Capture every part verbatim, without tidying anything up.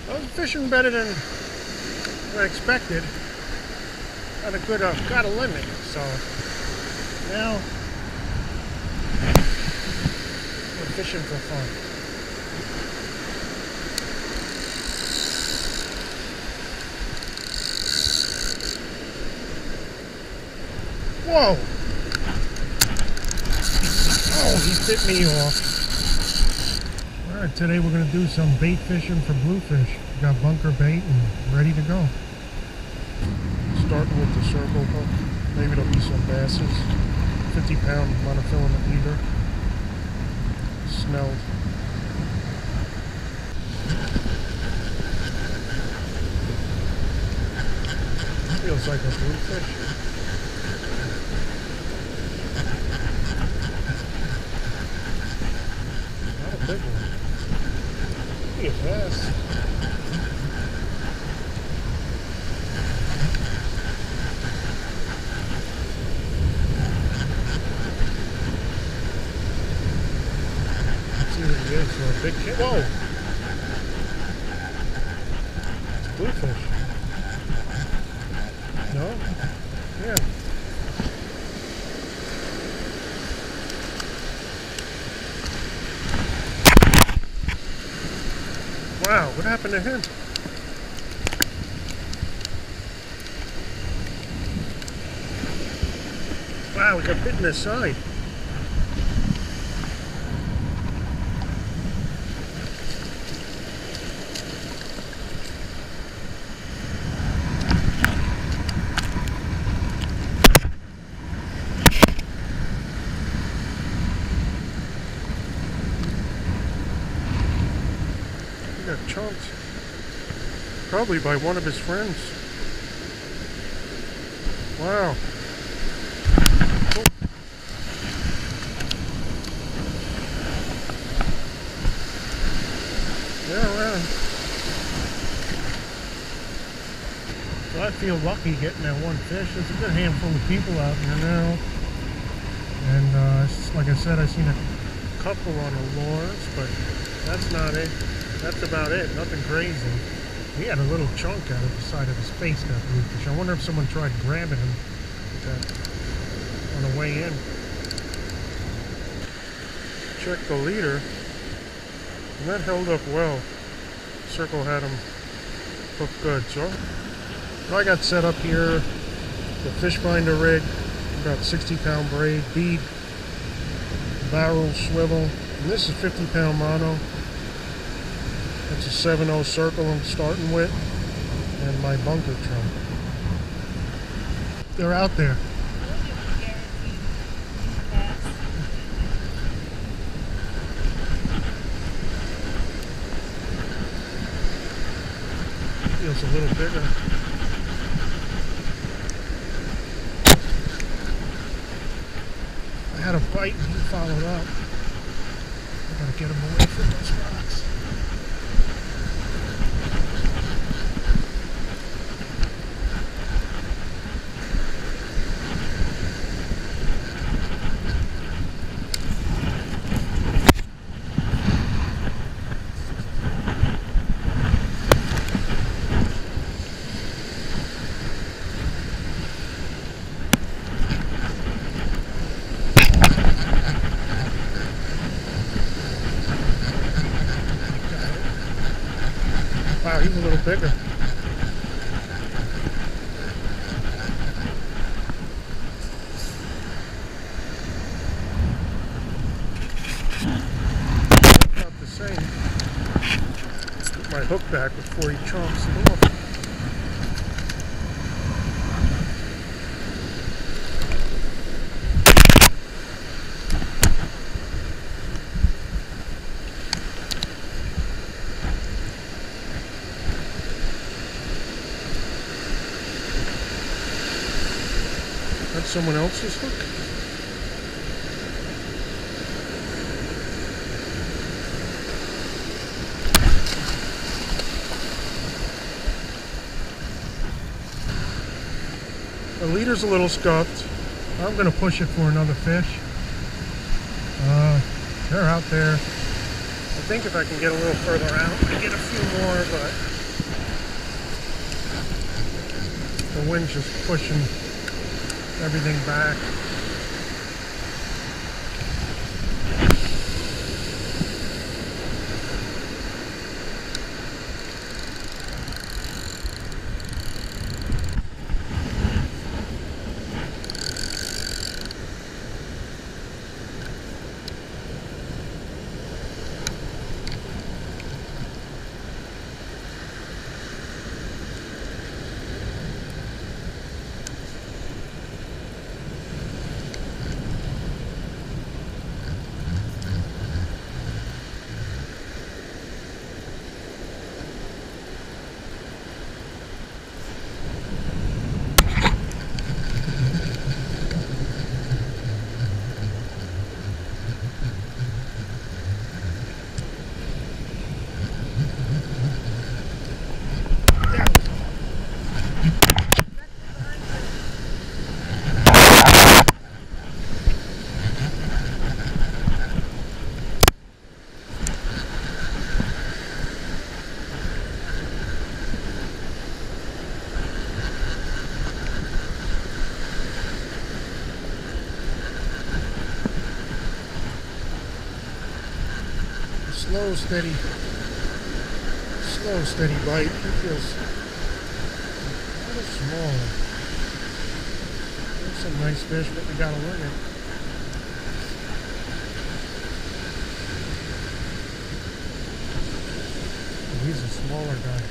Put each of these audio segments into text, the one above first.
I was fishing better than I expected. Got a good, uh, got a limit, so now we're fishing for fun. Whoa! Oh, he bit me off. Alright, today we're going to do some bait fishing for bluefish. We got bunker bait and ready to go. Starting with the circle hook. Maybe there'll be some basses. fifty pound monofilament leader. Snelled. Feels like a bluefish. Not a big one. Look at that. Yes, for a big kid. Whoa! It's bluefish. No? Yeah. Wow, what happened to him? Wow, he got bit in the side. He got chunked. Probably by one of his friends. Wow. Oh. Yeah, wow. So I feel lucky getting that one fish. There's a good handful of people out there now. And uh, like I said, I've seen a couple on the lures, but that's not it. That's about it. Nothing crazy. He had a little chunk out of the side of his face, that bluefish. I wonder if someone tried grabbing him that, on the way in. Check the leader, and that held up well. Circle had him hooked good. So I got set up here, the fish finder rig, about sixty pound braid, bead, barrel, swivel, and this is fifty pound mono. That's a seven oh circle I'm starting with, and my bunker trunk. They're out there. Feels a little bigger. I had a bite and he followed up. I gotta get him away from those rocks. Wow, he's a little bigger. About the same. Put my hook back before he chomps it off. That's someone else's hook. The leader's a little scuffed. I'm going to push it for another fish. Uh, they're out there. I think if I can get a little further out, I get a few more, but The wind's just pushing everything back. Slow, steady, slow, steady bite. It feels a little small. There's some nice fish, but we gotta learn it. He's a smaller guy.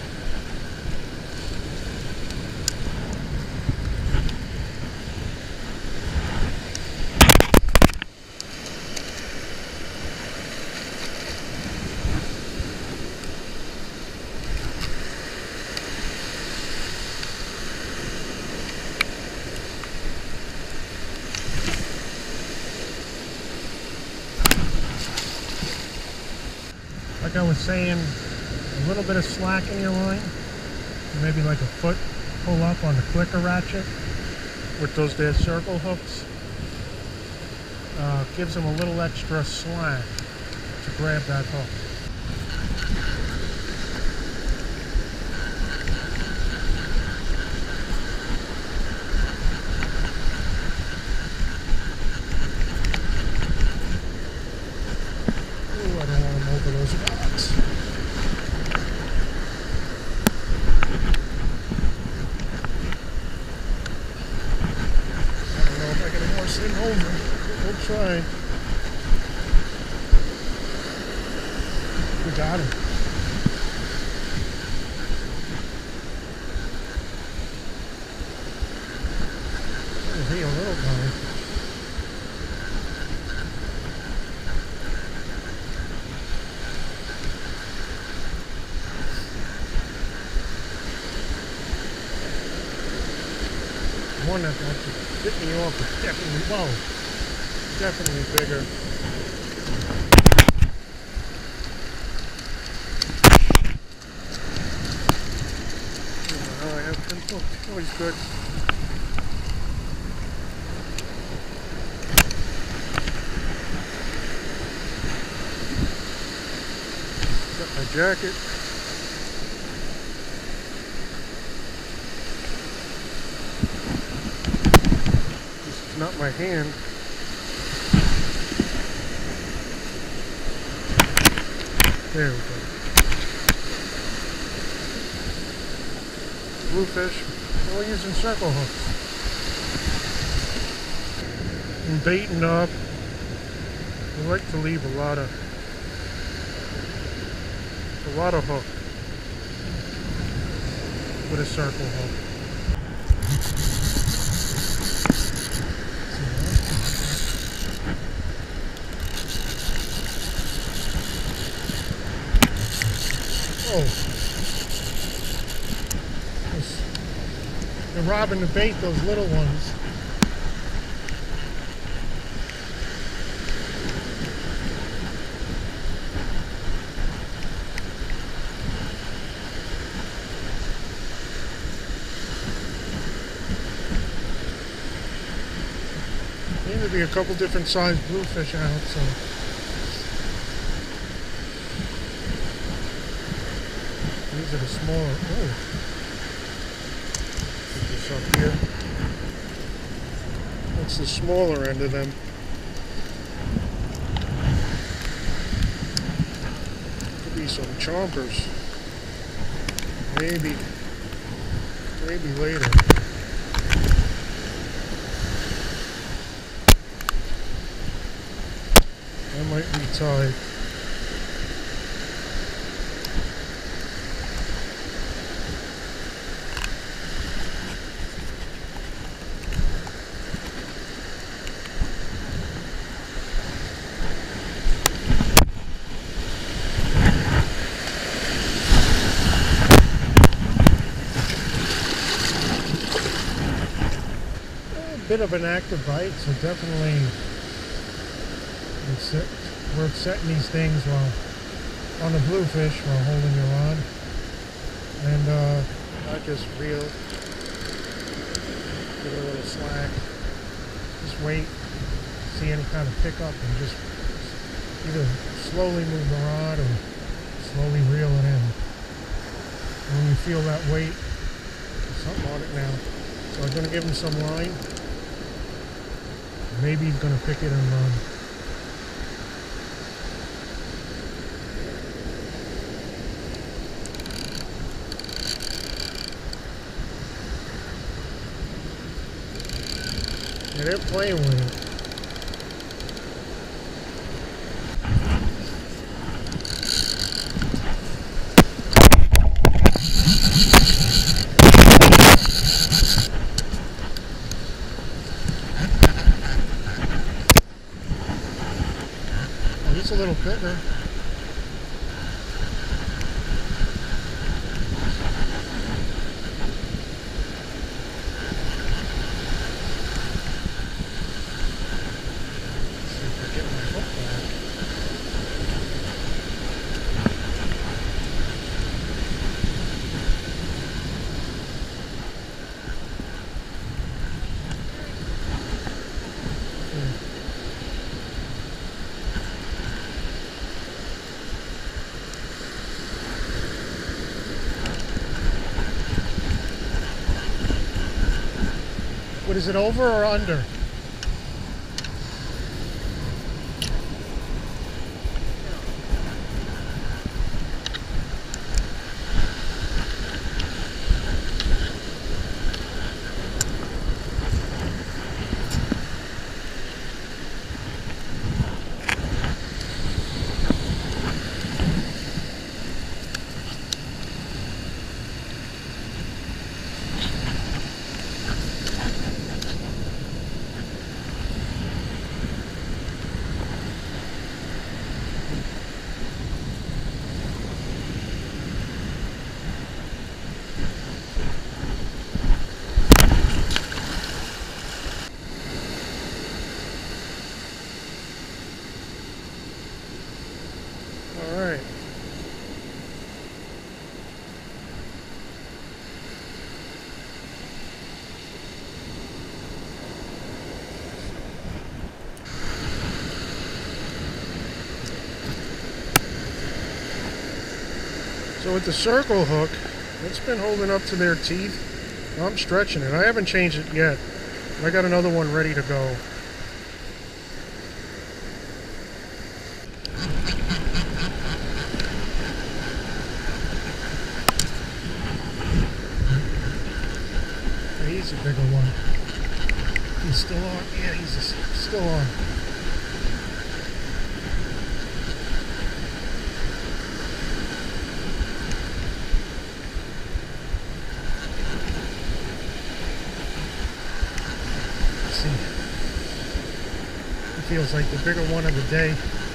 Like I was saying, a little bit of slack in your line, maybe like a foot pull up on the clicker ratchet with those there circle hooks, uh, gives them a little extra slack to grab that hook. Ooh, I don't want them over those rocks. I don't know if I can horse him over. We'll try. We got him. He'll be a little guy. One that actually hit me off is definitely, whoa, definitely bigger. Oh, I have ten hooks. Always good. Got my jacket. This is not my hand. There we go. Bluefish. We're using circle hooks. And baiting up. I like to leave a lot of a lot of hook with a circle hook. Oh, they're robbing the bait, those little ones. Seem to be a couple different sized bluefish out, so. These are the smaller. Oh, bluefish up here. That's the smaller end of them. Could be some chompers. Maybe, maybe later. That might be tied. Bit of an active bite, so definitely it's worth setting these things while on the bluefish while holding your rod, and uh, not just reel, give it a little slack, just wait, see any kind of pickup, and just either slowly move the rod or slowly reel it in. And when you feel that weight, there's something on it now, so I'm going to give him some line. Maybe he's going to pick it and run. Yeah, they're playing with it. A little bigger. See if I get my hook back. Hmm. What is it, over or under? All right. So with the circle hook, it's been holding up to their teeth. I'm stretching it. I haven't changed it yet. I got another one ready to go. He's a bigger one. He's still on. Yeah, he's a, still on. Let's see. It feels like the bigger one of the day.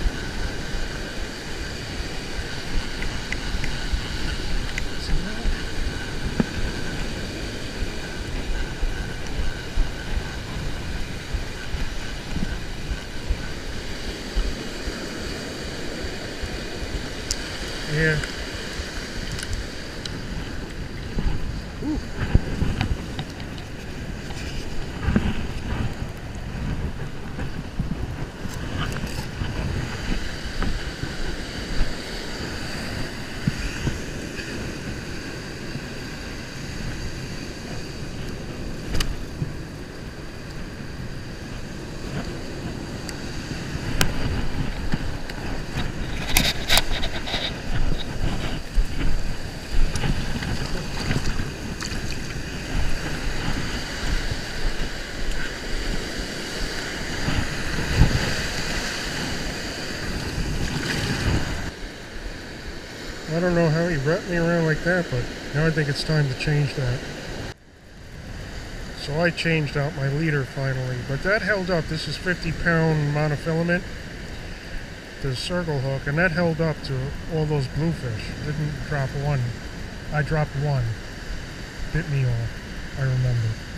Yeah. Ooh. I don't know how he wrapped me around like that, but now I think it's time to change that. So I changed out my leader finally, but that held up. This is fifty pound monofilament, the circle hook, and that held up to all those bluefish. Didn't drop one. I dropped one. Bit me off, I remember.